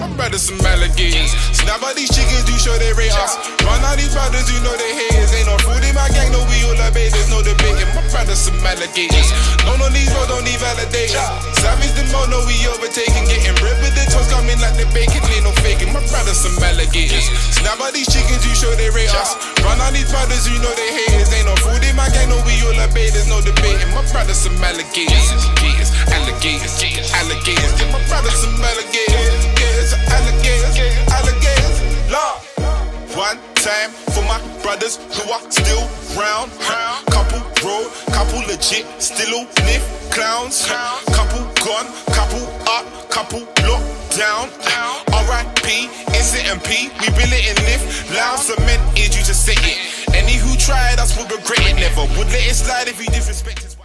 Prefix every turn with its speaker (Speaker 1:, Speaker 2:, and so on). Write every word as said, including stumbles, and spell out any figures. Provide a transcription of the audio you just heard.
Speaker 1: my brothers some alligators. Snap out these chickens, do show they rate us. Run out these brothers, you know they haters. Ain't no food in my gang, no we all obey. There's no debating, my brothers some alligators. No, no, these roads don't need validators. Savage the mo, no we overtaking. Getting ripped with the toes coming like the bacon. Ain't no faking, my brothers some alligators. Snap out these chickens, you show they rate us. Run out these brothers, you know they haters. Ain't no food in my gang, no we all obey. There's no debating, my brothers some alligators. Alligators, alligators, alligators. Yeah, my brothers some alligators. Yeah, alligators, alligators. Lord, one time for my brothers who are still round. Couple road, couple legit, still live clowns. Couple gone, couple up, couple locked down. R I P, Instant and P, we bill it and live loud. Cement is you to say it. Any who tried us will regret it. Never would let it slide if you disrespect us.